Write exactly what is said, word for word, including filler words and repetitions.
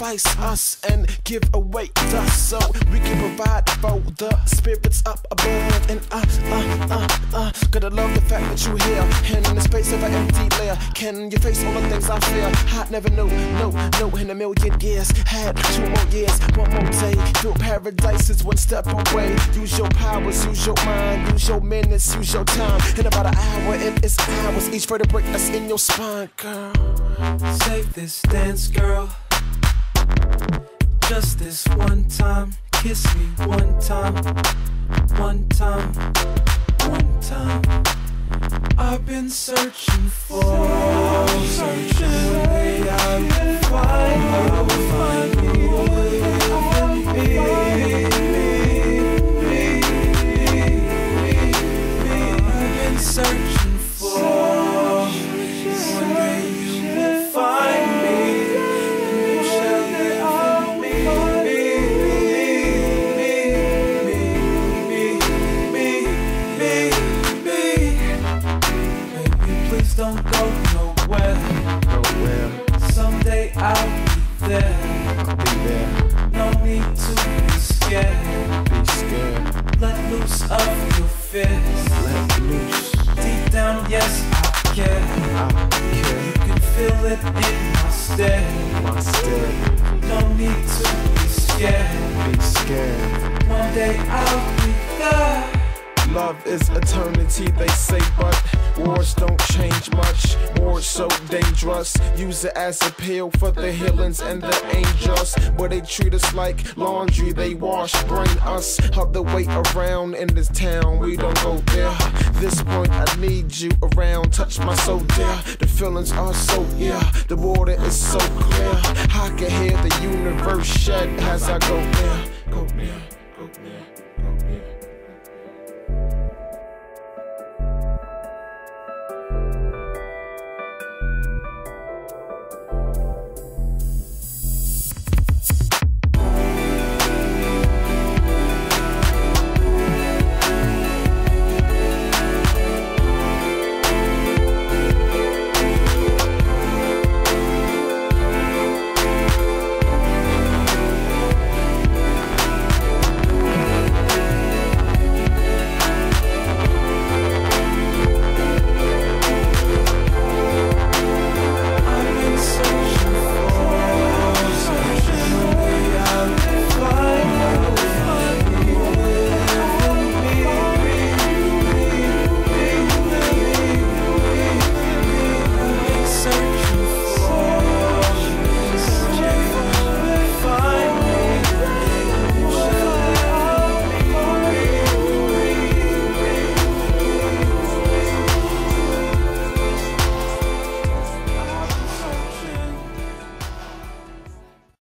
sacrifice us and give away dust so we can provide for the spirits up above. And uh, uh, uh, uh, gotta love the fact that you here in the space of an empty layer. Can you face all the things I fear? I never knew, no, no, in a million years. Had two more years, one more day. Feel paradise is one step away. Use your powers, use your mind, use your minutes, use your time. In about an hour, and it's hours each vertebrae that's in your spine, girl. Save this dance, girl. Just this one time. Kiss me one time. One time. One time. I've been searching for, searching. One day I will find, I will find you. I've been searching for. One day you will find me, and you shall live in me, me, me, me, me, me. Baby, please don't go nowhere. Nowhere. Someday I'll be there. I'll be there. No need to be scared. Be scared. Let loose of your fears. Let loose. Deep down, yes, I care. I care. You can feel it in my stare. My stare. No need to be scared. Be scared. One day I'll be there. Love is eternity, they say, but wars don't change much. More so dangerous. Use it as a pill for the healings and the angels. But they treat us like laundry, they wash, bring us other way around in this town. We don't go there. This point, I need you around. Touch my soul, dear. The feelings are so, yeah. The water is so clear. I can hear the universe shed as I go there. Go there.